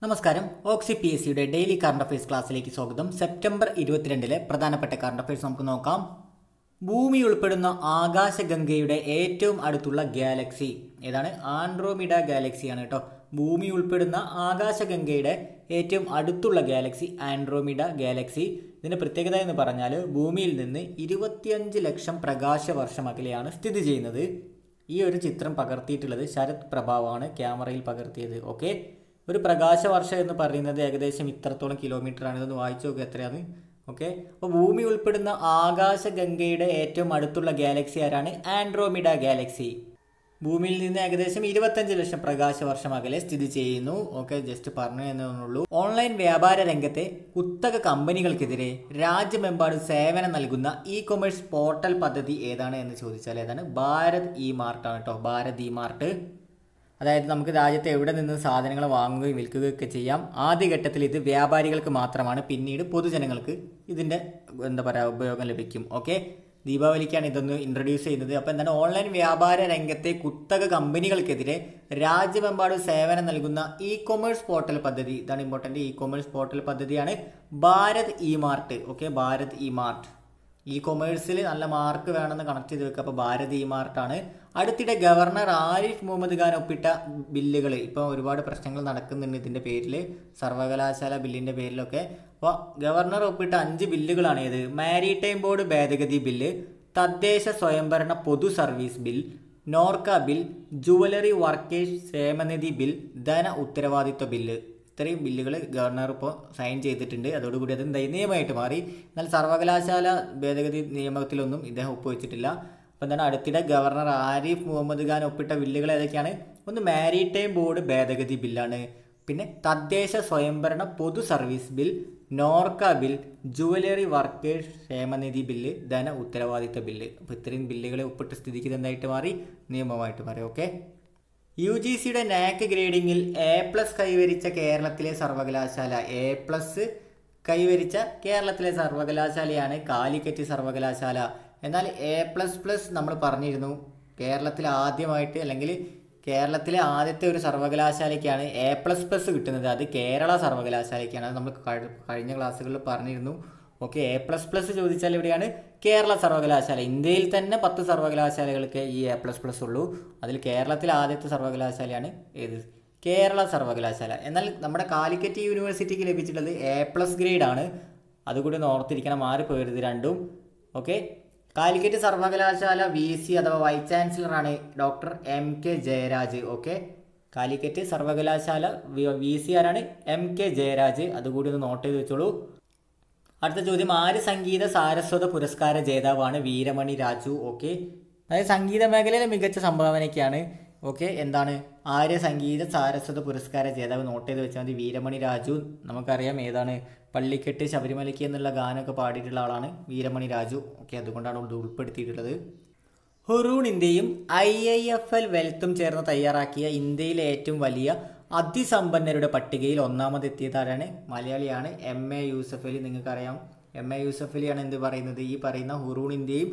നമസ്കാരം. Oxy P S സിയുടെ daily current affairs ക്ലാസ്സിലേക്ക് സ്വാഗതം. സെപ്റ്റംബർ 22 പ്രധാനപ്പെട്ട കറണ്ട് അഫയേഴ്സ് നമുക്ക് നോക്കാം. ഭൂമി ഉൾപ്പെടുന്ന ആകാശഗംഗയുടെ ഏറ്റവും അടുത്തുള്ള ഗാലക്സി ഏതാണ്? ആൻഡ്രോമിഡ ഗാലക്സിയാണ് കേട്ടോ. ഭൂമി ഉൾപ്പെടുന്ന ആകാശഗംഗയുടെ ഏറ്റവും അടുത്തുള്ള ഗാലക്സി ആൻഡ്രോമിഡ ഗാലക്സി. ഇതിൻ്റെ പ്രത്യേകത എന്ന് പറഞ്ഞാൽ ഭൂമിയിൽ നിന്ന് 25 ലക്ഷം പ്രകാശവർഷം അകലെയാണ് സ്ഥിതി ചെയ്യുന്നത്. ഈ ഒരു ചിത്രം പകർത്തിയിട്ടുള്ളത് ശരത് പ്രഭാവാണ് ക്യാമറയിൽ പകർത്തിയത്. ഓക്കെ, ഒരു പ്രകാശവർഷം എന്ന് പറയുന്നത് ഏകദേശം ഇത്രത്തോളം കിലോമീറ്റർ ആണ്. ഇതൊന്ന് വായിച്ചു നോക്കുക എത്രയാണ്. ഓക്കെ, അപ്പോൾ ഭൂമി ഉൾപ്പെടുന്ന ആകാശഗംഗയുടെ ഏറ്റവും അടുത്തുള്ള ഗാലക്സി ആരാണ്? Andromeda galaxy. ഭൂമിയിൽ നിന്ന് ഏകദേശം 25 ലക്ഷം പ്രകാശവർഷം അകലെ സ്ഥിതി ചെയ്യുന്നു. ഓക്കെ, ജസ്റ്റ് പറഞ്ഞു എന്നേ. ഓൺലൈൻ വ്യാപാര രംഗത്തെ കുത്തക കമ്പനികൾക്കെതിരെ രാജ്യമെമ്പാടും സേവനം നൽകുന്ന ഇ കൊമേഴ്സ് പോർട്ടൽ പദ്ധതി ഏതാണ് എന്ന് ചോദിച്ചാൽ ഏതാണ്? ഭാരത് ഇ മാർട്ട് ആണ് കേട്ടോ. Bharat e mart. അതായത് നമുക്ക് രാജ്യത്ത് എവിടെ നിന്ന് സാധനങ്ങൾ വാങ്ങുകയും വിൽക്കുകയൊക്കെ ചെയ്യാം. ആദ്യഘട്ടത്തിൽ ഇത് വ്യാപാരികൾക്ക് മാത്രമാണ്, പിന്നീട് പൊതുജനങ്ങൾക്ക് ഇതിൻ്റെ ഉപയോഗം ലഭിക്കും. ഓക്കെ, ദീപാവലിക്കാണ് ഇതൊന്ന് ഇൻട്രൊഡ്യൂസ് ചെയ്യുന്നത്. അപ്പോൾ എന്താണ്? ഓൺലൈൻ വ്യാപാര രംഗത്തെ കുത്തക കമ്പനികൾക്കെതിരെ രാജ്യമെമ്പാടും സേവനം നൽകുന്ന ഇ കൊമേഴ്സ് പോർട്ടൽ പദ്ധതി. ഇതാണ് ഇമ്പോർട്ടൻ്റ്. ഇ കൊമേഴ്സ് പോർട്ടൽ പദ്ധതിയാണ് Bharat e mart. Okay, Bharat e mart. E കൊമേഴ്സിൽ നല്ല മാർക്ക് വേണമെന്ന് കണക്ട് ചെയ്ത് വെക്കുക. അപ്പോൾ ഭാരത് ഇ മാർട്ടാണ്. അടുത്തിടെ ഗവർണർ ആരിഫ് മുഹമ്മദ് ഖാൻ ഒപ്പിട്ട ബില്ലുകൾ, ഇപ്പോൾ ഒരുപാട് പ്രശ്നങ്ങൾ നടക്കുന്നുണ്ട് ഇതിൻ്റെ പേരിൽ, സർവകലാശാല ബില്ലിൻ്റെ പേരിലൊക്കെ. അപ്പോൾ ഗവർണർ ഒപ്പിട്ട 5 ബില്ലുകളാണ് ഇത്. മാരിടൈം ബോർഡ് ഭേദഗതി ബില്ല്, തദ്ദേശ സ്വയംഭരണ പൊതു service bill, Norka bill, jewellery workers ക്ഷേമനിധി ബിൽ, ധന ഉത്തരവാദിത്വ ബില്ല്. ഇത്രയും ബില്ലുകൾ ഗവർണർ ഇപ്പോൾ സൈൻ ചെയ്തിട്ടുണ്ട്. അതോടുകൂടി അത് നിയമമായിട്ട് മാറി. എന്നാൽ സർവകലാശാല ഭേദഗതി നിയമത്തിലൊന്നും ഇദ്ദേഹം ഒപ്പുവെച്ചിട്ടില്ല. അപ്പോൾ എന്താണ്? അടുത്തിടെ ഗവർണർ ആരിഫ് മുഹമ്മദ് ഖാൻ ഒപ്പിട്ട ബില്ലുകൾ ഏതൊക്കെയാണ്? ഒന്ന് മാരിടൈം ബോർഡ് ഭേദഗതി ബില്ലാണ്, പിന്നെ തദ്ദേശ സ്വയംഭരണ പൊതു service bill, Norka bill, jewellery workers ക്ഷേമനിധി ബില്ല്, ധന ഉത്തരവാദിത്വ ബില്ല്. അപ്പോൾ ഇത്രയും ബില്ലുകളെ ഒപ്പിട്ട സ്ഥിതിക്ക് ഇതെന്തായിട്ട് മാറി? നിയമമായിട്ട് മാറി. ഓക്കെ, UGCയുടെ നാക് ഗ്രേഡിങ്ങിൽ A+ കൈവരിച്ച കേരളത്തിലെ സർവകലാശാല. A+ കൈവരിച്ച കേരളത്തിലെ സർവകലാശാലയാണ് കാലിക്കറ്റ് സർവകലാശാല. എന്നാൽ A++ നമ്മൾ പറഞ്ഞിരുന്നു കേരളത്തിൽ ആദ്യമായിട്ട്, അല്ലെങ്കിൽ കേരളത്തിലെ ആദ്യത്തെ ഒരു സർവകലാശാലയ്ക്കാണ് A++ കിട്ടുന്നത്. അത് കേരള സർവകലാശാലയ്ക്കാണ്. അത് നമ്മൾ കഴിഞ്ഞ ക്ലാസ്സുകളിൽ പറഞ്ഞിരുന്നു. ഓക്കെ, A++ ചോദിച്ചാൽ എവിടെയാണ്? കേരള സർവകലാശാല. ഇന്ത്യയിൽ തന്നെ 10 സർവകലാശാലകൾക്ക് ഈ A++ ഉള്ളൂ. അതിൽ കേരളത്തിലെ ആദ്യത്തെ സർവകലാശാലയാണ് ഏത്? കേരള സർവകലാശാല. എന്നാൽ നമ്മുടെ കാലിക്കറ്റ് യൂണിവേഴ്സിറ്റിക്ക് ലഭിച്ചിട്ടുള്ളത് A+ ഗ്രേഡാണ്. അതുകൂടി ഓർത്തിരിക്കണം, മാറിപ്പോയത് രണ്ടും. ഓക്കെ, കാലിക്കറ്റ് സർവകലാശാല VC അഥവാ വൈസ് ചാൻസലറാണ് doctor MK Jayaraj. Okay, Calicut സർവകലാശാല VC ആരാണ്? MK ജയരാജ്. അതുകൂടി ഒന്ന് നോട്ട് ചെയ്ത് വെച്ചോളൂ. അടുത്ത ചോദ്യം, ആര്യ സംഗീത സാരസ്വത പുരസ്കാര ജേതാവാണ്? വീരമണി രാജു. ഓക്കെ, അതായത് സംഗീത മേഖലയിലെ മികച്ച സംഭാവനയ്ക്കാണ്. ഓക്കെ, എന്താണ്? ആര്യ സംഗീത സാരസ്വത പുരസ്കാര ജേതാവ് നോട്ട് ചെയ്ത് വെച്ചാൽ മതി. വീരമണി രാജു. നമുക്കറിയാം ഏതാണ്? പള്ളിക്കെട്ട് ശബരിമലയ്ക്ക് എന്നുള്ള ഗാനമൊക്കെ പാടിയിട്ടുള്ള ആളാണ് വീരമണി രാജു. ഓക്കെ, അതുകൊണ്ടാണ് ഇത് ഉൾപ്പെടുത്തിയിട്ടുള്ളത്. ഹുറൂണിൻ്റെയും IIFL വെൽത്തും ചേർന്ന് തയ്യാറാക്കിയ ഇന്ത്യയിലെ ഏറ്റവും വലിയ അതിസമ്പന്നരുടെ പട്ടികയിൽ ഒന്നാമതെത്തിയതാരാണ്? മലയാളിയാണ്, MA യൂസഫ് അലി. നിങ്ങൾക്കറിയാം MA യൂസഫ് അലിയാണ് എന്ത് പറയുന്നത്? ഈ പറയുന്ന ഹുറൂണിൻ്റെയും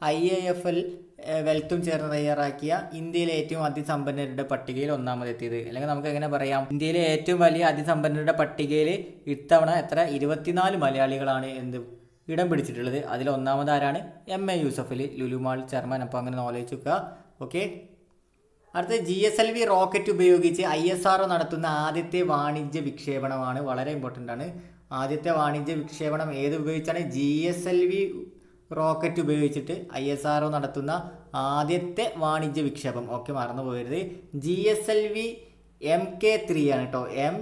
IIFL വെൽത്തും ചേർന്ന് തയ്യാറാക്കിയ ഇന്ത്യയിലെ ഏറ്റവും അതിസമ്പന്നരുടെ പട്ടികയിൽ ഒന്നാമതെത്തിയത്. അല്ലെങ്കിൽ നമുക്ക് എങ്ങനെ പറയാം? ഇന്ത്യയിലെ ഏറ്റവും വലിയ അതിസമ്പന്നരുടെ പട്ടികയിൽ ഇത്തവണ എത്ര? 24 മലയാളികളാണ് ഇടം പിടിച്ചിട്ടുള്ളത്. അതിൽ ഒന്നാമതാരാണ്? MA Yusuff Ali, Lulu mall chairman. അപ്പോൾ അങ്ങനെ നോളേജ് വെക്കുക. ഓക്കെ, അടുത്ത GSLV റോക്കറ്റ് ഉപയോഗിച്ച് ISRO നടത്തുന്ന ആദ്യത്തെ വാണിജ്യ വിക്ഷേപണമാണ്. വളരെ ഇമ്പോർട്ടൻ്റ് ആണ്. ആദ്യത്തെ വാണിജ്യ വിക്ഷേപണം ഏത് ഉപയോഗിച്ചാണ്? GSLV റോക്കറ്റ് ഉപയോഗിച്ചിട്ട് ISRO നടത്തുന്ന ആദ്യത്തെ വാണിജ്യ വിക്ഷേപം. ഓക്കെ, മറന്നു പോകരുത്. GSLV MK3 ആണ് കേട്ടോ.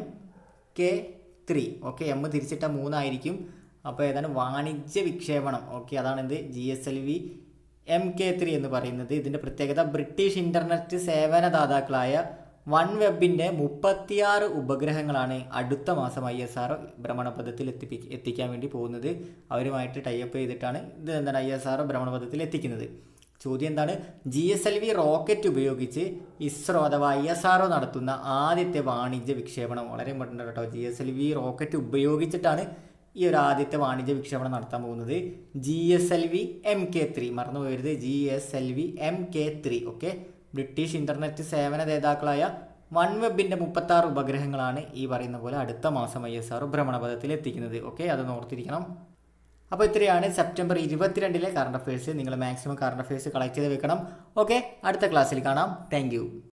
MK3. ഓക്കെ, M തിരിച്ചിട്ട 3 ആയിരിക്കും. അപ്പോൾ ഏതാണ്? വാണിജ്യ വിക്ഷേപണം. ഓക്കെ, അതാണ് എന്ത്? GSLV MK3 എന്ന് പറയുന്നത്. ഇതിൻ്റെ പ്രത്യേകത, ബ്രിട്ടീഷ് ഇൻ്റർനെറ്റ് സേവനദാതാക്കളായ OneWebന്റെ 36 ഉപഗ്രഹങ്ങളാണ് അടുത്ത മാസം ISRO ഭ്രമണപഥത്തിൽ എത്തിക്കാൻ വേണ്ടി പോകുന്നത്. അവരുമായിട്ട് ടൈപ്പ് ചെയ്തിട്ടാണ് ഇത് എന്താണ് ISRO ഭ്രമണപഥത്തിൽ എത്തിക്കുന്നത്. ചോദ്യം എന്താണ്? GSLV റോക്കറ്റ് ഉപയോഗിച്ച് ISRO അഥവാ ISRO നടത്തുന്ന ആദ്യത്തെ വാണിജ്യ വിക്ഷേപണം. വളരെ ഇമ്പോർട്ടൻ്റ് കേട്ടോ. GSLV റോക്കറ്റ് ഉപയോഗിച്ചിട്ടാണ് ഈ ഒരു ആദ്യത്തെ വാണിജ്യ വിക്ഷേപണം നടത്താൻ പോകുന്നത്. GSLV MK3. മറന്നു പോകരുത്, GSLV MK3. Okay, British internet സേവന ദാതാക്കളായ വൺ വെബിൻ്റെ 36 ഉപഗ്രഹങ്ങളാണ് ഈ പറയുന്ന പോലെ അടുത്ത മാസം ISRO ഭ്രമണപഥത്തിൽ എത്തിക്കുന്നത്. ഓക്കെ, അത് ഓർത്തിരിക്കണം. അപ്പോൾ ഇത്രയാണ് സെപ്റ്റംബർ 22 കറണ്ട് അഫയേഴ്സ്. നിങ്ങൾ മാക്സിമം കറണ്ട് അഫയേഴ്സ് കളക്ട് ചെയ്ത് വെക്കണം. ഓക്കെ, അടുത്ത ക്ലാസ്സിൽ കാണാം. താങ്ക്